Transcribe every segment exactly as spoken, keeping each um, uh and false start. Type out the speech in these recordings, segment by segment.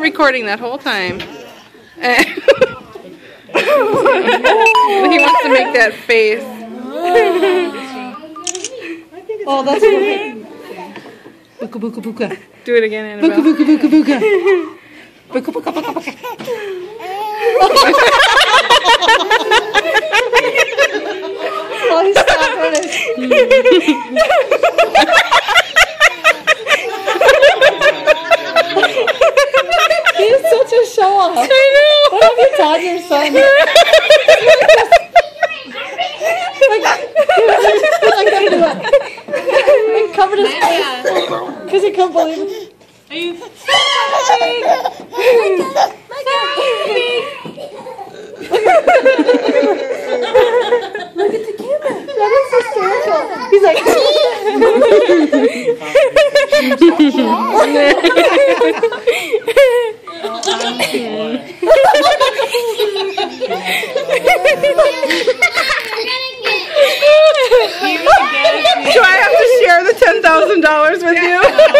recording that whole time. And he wants to make that face. Oh, that's okay. Buka buka buka. Do it again, Annabelle. Buka buka buka buka. Buka buka buka buka. Oh, he's stopping it. He's such a show off. I know. What have you taught your son? Like, like, do it. Like, covered his face because he couldn't believe it. Are you? Look at the camera. That is hysterical. He's like, do I have to share the ten thousand dollars with you?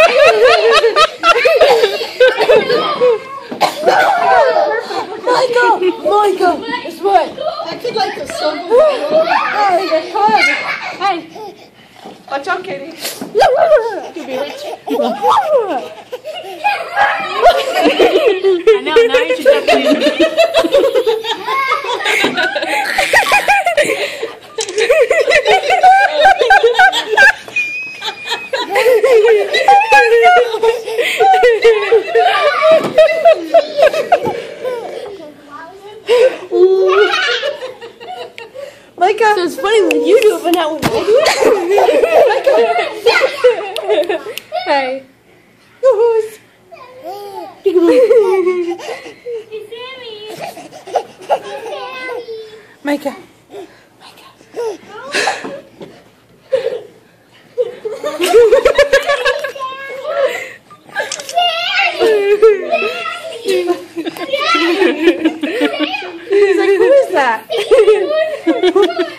Mykah! Mykah! It's what? I could like the sun. Oh, you're good. Hey. Watch out, Katie. You'll be rich. I know, now you should talk to me. Mykah! So it's funny when you do it, but not when I do it. Hey. Who's? Mykah. Mykah. He's like, who is that?